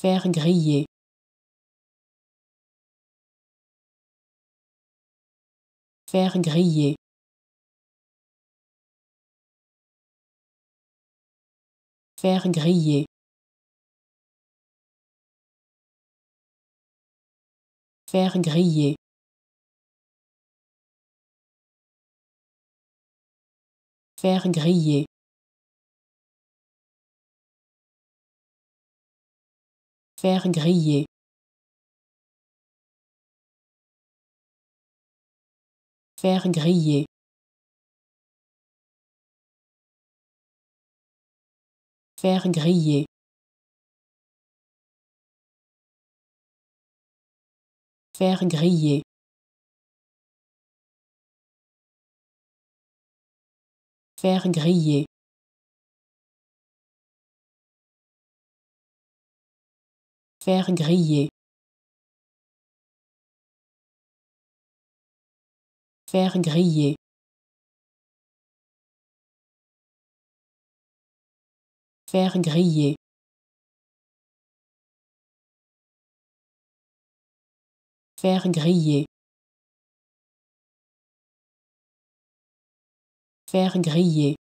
Faire griller. Faire griller. Faire griller. Faire griller. Faire griller. Faire griller. Faire griller. Faire griller. Faire griller. Faire griller. Faire griller. Faire griller. Faire griller. Faire griller. Faire griller.